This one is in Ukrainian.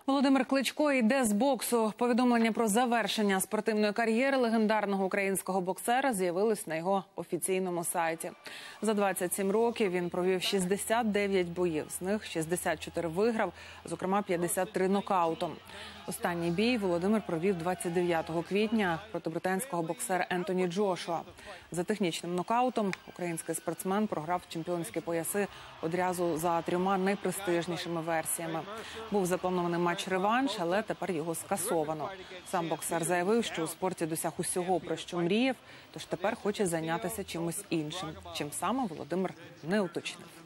Володимир Кличко йде з боксу. Повідомлення про завершення спортивної кар'єри легендарного українського боксера з'явилось на його офіційному сайті. За 27 років він провів 69 боїв, з них 64 виграв, зокрема 53 нокаутом. Останній бій Володимир провів 29 квітня проти британського боксера Ентоні Джошуа. За технічним нокаутом український спортсмен програв чемпіонські пояси одразу за 3 найпрестижнішими версіями. Був запланований матч-реванш, але тепер його скасовано. Сам боксер заявив, що у спорті досяг усього, про що мріяв, тож тепер хоче зайнятися чимось іншим. Чим саме Володимир не уточнив.